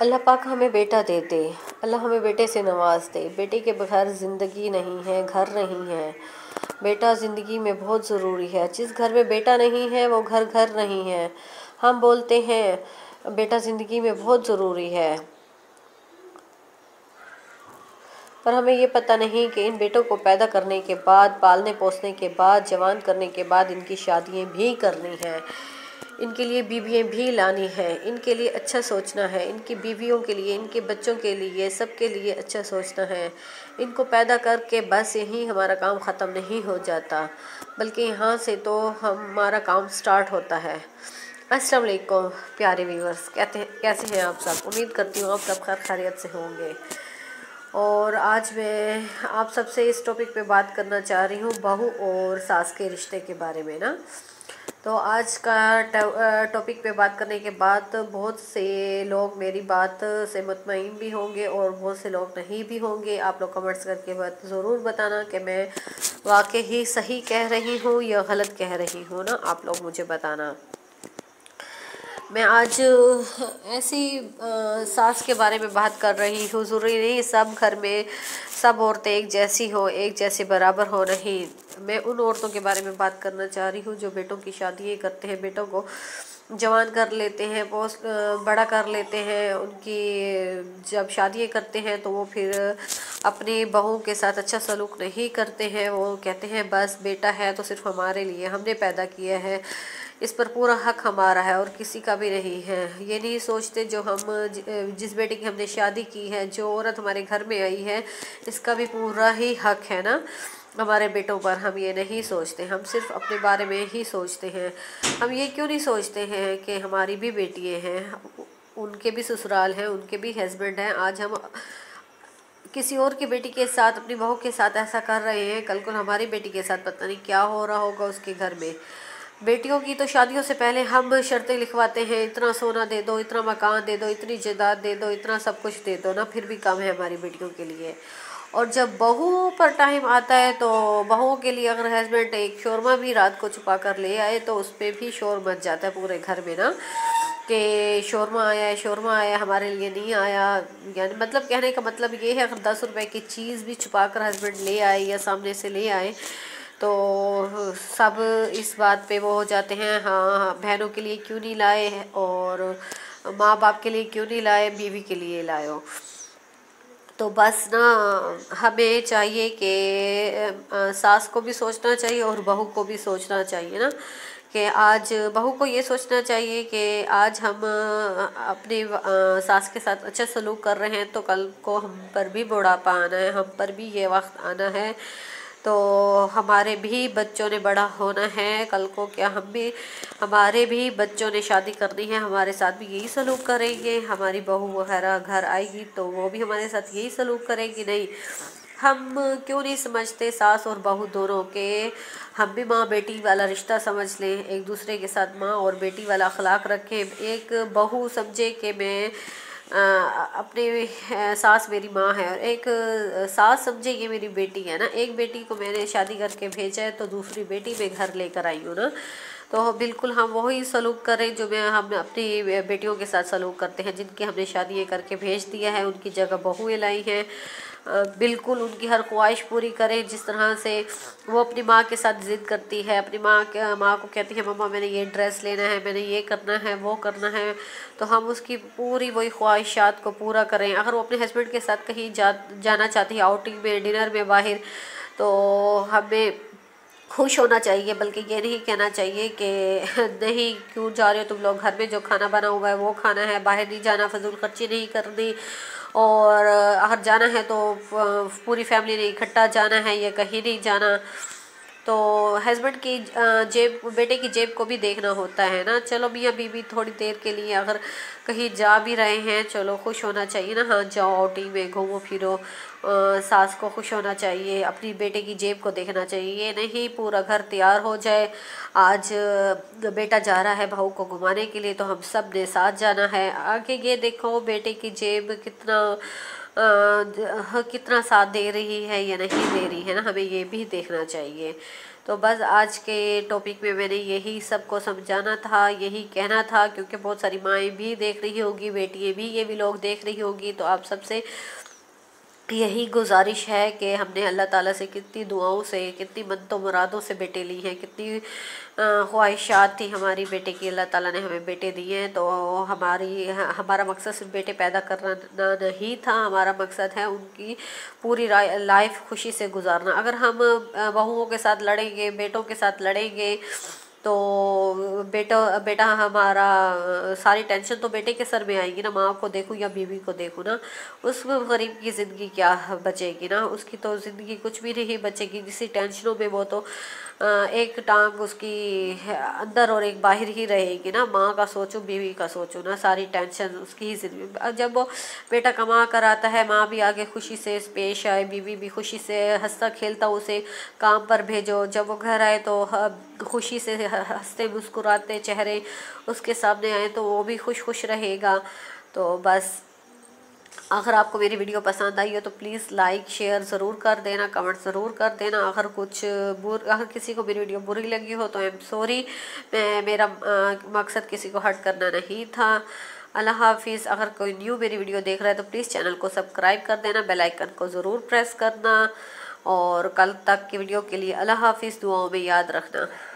अल्लाह पाक हमें बेटा दे दे। अल्लाह हमें बेटे से नवाज दे। बेटे के बगैर ज़िंदगी नहीं है, घर नहीं है। बेटा ज़िंदगी में बहुत ज़रूरी है। जिस घर में बेटा नहीं है वो घर घर नहीं है। हम बोलते हैं बेटा ज़िंदगी में बहुत ज़रूरी है, पर हमें ये पता नहीं कि इन बेटों को पैदा करने के बाद, पालने पोसने के बाद, जवान करने के बाद इनकी शादियाँ भी करनी हैं, इनके लिए बीवियाँ भी लानी हैं, इनके लिए अच्छा सोचना है, इनकी बीवियों के लिए, इनके बच्चों के लिए, सबके लिए अच्छा सोचना है। इनको पैदा करके बस यहीं हमारा काम ख़त्म नहीं हो जाता, बल्कि यहाँ से तो हमारा काम स्टार्ट होता है। अस्सलाम वालेकुम प्यारे व्यूअर्स, कैसे हैं आप सब? उम्मीद करती हूँ आप सब खैर खैरियत से होंगे। और आज मैं आप सबसे इस टॉपिक पे बात करना चाह रही हूँ, बहू और सास के रिश्ते के बारे में ना। तो आज का टॉपिक पे बात करने के बाद बहुत से लोग मेरी बात से मुतमईन भी होंगे और बहुत से लोग नहीं भी होंगे। आप लोग कमेंट्स करके बात ज़रूर बताना कि मैं वाकई ही सही कह रही हूँ या गलत कह रही हूँ ना, आप लोग मुझे बताना। मैं आज ऐसी सास के बारे में बात कर रही हूँ। ज़रूरी नहीं सब घर में सब औरतें एक जैसी हो, एक जैसी बराबर हो नहीं। मैं उन औरतों के बारे में बात करना चाह रही हूँ जो बेटों की शादी करते हैं, बेटों को जवान कर लेते हैं, बहुत बड़ा कर लेते हैं। उनकी जब शादी करते हैं तो वो फिर अपनी बहू के साथ अच्छा सलूक नहीं करते हैं। वो कहते हैं बस बेटा है तो सिर्फ हमारे लिए, हमने पैदा किया है, इस पर पूरा हक हमारा है और किसी का भी नहीं है। ये नहीं सोचते जो हम जिस बेटे की हमने शादी की है, जो औरत हमारे घर में आई है, इसका भी पूरा ही हक है ना हमारे बेटों पर। हम ये नहीं सोचते, हम सिर्फ अपने बारे में ही सोचते हैं। हम ये क्यों नहीं सोचते हैं कि हमारी भी बेटियाँ हैं, उनके भी ससुराल हैं, उनके भी हस्बैंड हैं। आज हम किसी और की बेटी के साथ, अपनी बहू के साथ ऐसा कर रहे हैं, कल को हमारी बेटी के साथ पता नहीं क्या हो रहा होगा उसके घर में। बेटियों की तो शादियों से पहले हम शर्तें लिखवाते हैं, इतना सोना दे दो, इतना मकान दे दो, इतनी जायदाद दे दो, इतना सब कुछ दे दो ना, फिर भी कम है हमारी बेटियों के लिए। और जब बहू पर टाइम आता है तो बहुओं के लिए अगर हस्बैंड एक शोरमा भी रात को छुपा कर ले आए तो उस पर भी शोर मच जाता है पूरे घर में ना, कि शोरमा आया है, शोरमा आया, हमारे लिए नहीं आया। यानी मतलब कहने का मतलब ये है, अगर 10 रुपए की चीज़ भी छुपा कर हस्बैंड ले आए या सामने से ले आए तो सब इस बात पे वो हो जाते हैं, हाँ बहनों के लिए क्यों नहीं लाए और माँ बाप के लिए क्यों नहीं लाए, बीवी के लिए लाए हो। तो बस ना हमें चाहिए कि सास को भी सोचना चाहिए और बहू को भी सोचना चाहिए ना, कि आज बहू को ये सोचना चाहिए कि आज हम अपने सास के साथ अच्छा सलूक कर रहे हैं तो कल को हम पर भी बुढ़ापा आना है, हम पर भी ये वक्त आना है, तो हमारे भी बच्चों ने बड़ा होना है। कल को क्या हम भी, हमारे भी बच्चों ने शादी करनी है, हमारे साथ भी यही सलूक करेंगे। हमारी बहू वगैरह घर आएगी तो वो भी हमारे साथ यही सलूक करेगी। नहीं, हम क्यों नहीं समझते सास और बहू दोनों के, हम भी माँ बेटी वाला रिश्ता समझ लें, एक दूसरे के साथ माँ और बेटी वाला अखलाक रखें। एक बहू समझे कि मैं अपने सास मेरी माँ है और एक सास समझे ये मेरी बेटी है ना। एक बेटी को मैंने शादी करके भेजा है तो दूसरी बेटी मैं घर लेकर आई हूँ ना, तो बिल्कुल हम वही सलूक करें जो हम अपनी बेटियों के साथ सलूक करते हैं। जिनकी हमने शादी करके भेज दिया है, उनकी जगह बहुएं लाई हैं, बिल्कुल उनकी हर ख्वाहिश पूरी करें। जिस तरह से वो अपनी माँ के साथ ज़िद करती है, अपनी माँ को कहती है मम्मा मैंने ये ड्रेस लेना है, मैंने ये करना है, वो करना है, तो हम उसकी पूरी वही ख्वाहिशात को पूरा करें। अगर वो अपने हस्बैंड के साथ कहीं जाना चाहती है आउटिंग में, डिनर में, बाहर, तो हमें खुश होना चाहिए, बल्कि ये नहीं कहना चाहिए कि नहीं क्यों जा रहे हो तुम लोग, घर में जो खाना बना हुआ है वो खाना है, बाहर नहीं जाना, फजूल खर्ची नहीं करनी, और अगर जाना है तो पूरी फैमिली ने इकट्ठा जाना है, या कहीं नहीं जाना। तो हस्बैंड की जेब, बेटे की जेब को भी देखना होता है ना। चलो मियाँ बीवी थोड़ी देर के लिए अगर कहीं जा भी रहे हैं, चलो खुश होना चाहिए ना, हाँ जाओ आउटिंग में, घूमो फिरो, सास को खुश होना चाहिए, अपनी बेटे की जेब को देखना चाहिए। ये नहीं पूरा घर तैयार हो जाए, आज बेटा जा रहा है बहू को घुमाने के लिए तो हम सब ने साथ जाना है, आगे ये देखो बेटे की जेब कितना साथ दे रही है या नहीं दे रही है ना, हमें ये भी देखना चाहिए। तो बस आज के टॉपिक में मैंने यही सबको समझाना था, यही कहना था, क्योंकि बहुत सारी माएँ भी देख रही होगी, बेटियाँ भी ये व्लॉग देख रही होगी। तो आप सबसे यही गुजारिश है कि हमने अल्लाह ताला से कितनी दुआओं से, कितनी मन्नतों मुरादों से बेटे ली हैं, कितनी ख्वाहिशात थी हमारी बेटे की, अल्लाह ताला ने हमें बेटे दिए हैं। तो हमारा मकसद सिर्फ बेटे पैदा करना नहीं था, हमारा मकसद है उनकी पूरी लाइफ खुशी से गुजारना। अगर हम बहुओं के साथ लड़ेंगे, बेटों के साथ लड़ेंगे, तो बेटा हमारा सारी टेंशन तो बेटे के सर में आएगी ना। माँ को देखूँ या बीवी को देखूँ ना, उस गरीब की ज़िंदगी क्या बचेगी ना, उसकी तो ज़िंदगी कुछ भी नहीं बचेगी। जिसी टेंशनों में वो तो एक टांग उसकी अंदर और एक बाहर ही रहेगी ना। माँ का सोचो, बीवी का सोचो ना, सारी टेंशन उसकी ही ज़िंदगी। जब वो बेटा कमा कर आता है, माँ भी आगे खुशी से पेश आए, बीवी भी खुशी से हंसता खेलता उसे काम पर भेजो। जब वो घर आए तो खुशी से हंसते मुस्कुराते चेहरे उसके सामने आए तो वो भी खुश रहेगा। तो बस अगर आपको मेरी वीडियो पसंद आई हो तो प्लीज़ लाइक शेयर ज़रूर कर देना, कमेंट ज़रूर कर देना। अगर किसी को मेरी वीडियो बुरी लगी हो तो आई एम सॉरी। मेरा मकसद किसी को हर्ट करना नहीं था। अल्लाह हाफिज़। अगर कोई न्यू मेरी वीडियो देख रहा है तो प्लीज़ चैनल को सब्सक्राइब कर देना, बेल आइकन को ज़रूर प्रेस करना। और कल तक की वीडियो के लिए अल्लाह हाफिज़, दुआओं में याद रखना।